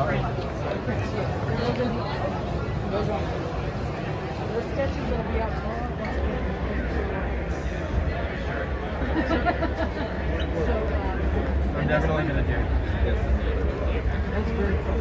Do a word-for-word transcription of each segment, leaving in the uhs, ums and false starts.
Those sketches that'll be out tomorrow. So, um, I'm definitely gonna do. that's very cool.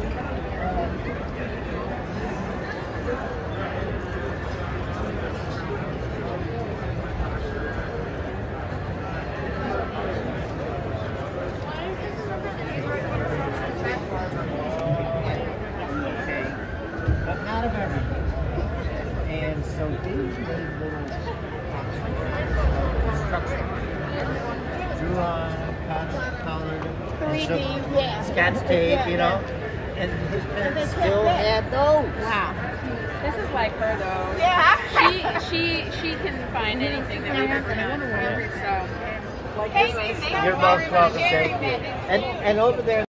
But not of everything. And so these made little structures. Drew on, colored, colored, three D, yeah. Scotch tape, you know. And his parents still had those. Wow. This is like her though. Yeah. She she she can find anything that we've ever done. So Like Hey, this, thank You're you most very welcome, much. thank you. And, and over there.